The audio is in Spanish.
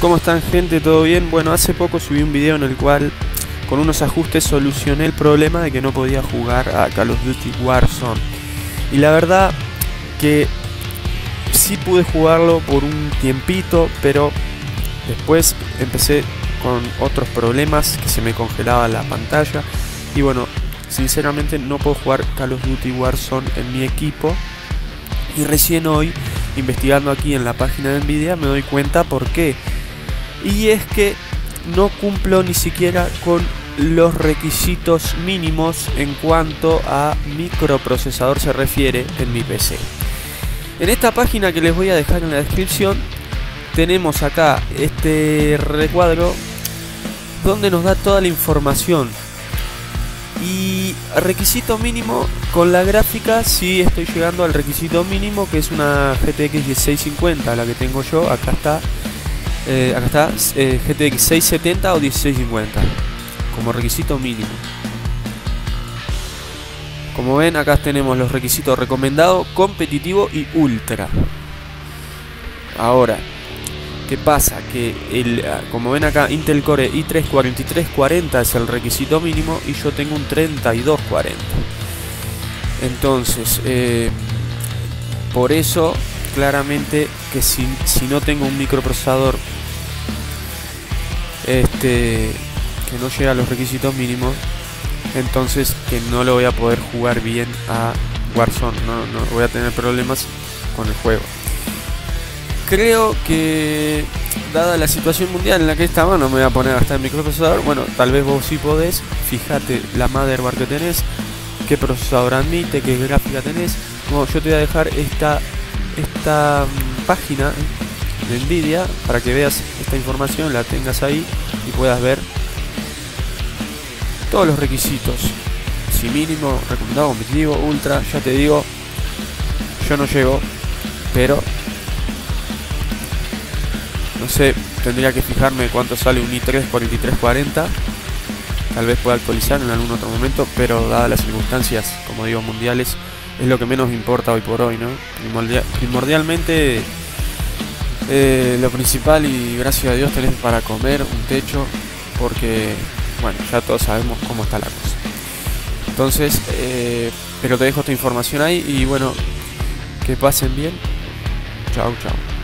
¿Cómo están, gente? ¿Todo bien? Bueno, hace poco subí un video en el cual con unos ajustes solucioné el problema de que no podía jugar a Call of Duty Warzone. Y la verdad que sí pude jugarlo por un tiempito, pero después empecé con otros problemas, que se me congelaba la pantalla. Y bueno, sinceramente no puedo jugar Call of Duty Warzone en mi equipo. Y recién hoy, investigando aquí en la página de Nvidia, me doy cuenta por qué. Y es que no cumplo ni siquiera con los requisitos mínimos en cuanto a microprocesador se refiere en mi PC. En esta página que les voy a dejar en la descripción tenemos acá este recuadro donde nos da toda la información. Y requisito mínimo con la gráfica, sí estoy llegando al requisito mínimo, que es una GTX 1650, la que tengo yo. Acá está GTX 670 o 1650 como requisito mínimo. Como ven, acá tenemos los requisitos: recomendado, competitivo y ultra. Ahora, ¿qué pasa? Que como ven acá, Intel Core i3 4340 es el requisito mínimo y yo tengo un 3240. Entonces, por eso, claramente que si no tengo un microprocesador que no llega a los requisitos mínimos, entonces que no lo voy a poder jugar bien a Warzone, no voy a tener problemas con el juego. Creo que, dada la situación mundial en la que estamos, no me voy a poner a gastar el microprocesador. Bueno, tal vez vos sí podés. Fíjate la motherboard que tenés, qué procesador admite, qué gráfica tenés. Bueno, yo te voy a dejar esta página de Nvidia para que veas esta información, la tengas ahí y puedas ver todos los requisitos. Si mínimo, recomendado, competitivo, ultra. Ya te digo, yo no llego, pero no sé, tendría que fijarme cuánto sale un i3 4340. Tal vez pueda actualizar en algún otro momento, pero dadas las circunstancias, como digo, mundiales, es lo que menos me importa hoy por hoy, ¿no? Primordialmente, lo principal, y gracias a Dios tenés para comer, un techo, porque, bueno, ya todos sabemos cómo está la cosa. Entonces, pero te dejo esta información ahí y bueno, que pasen bien. Chau, chau.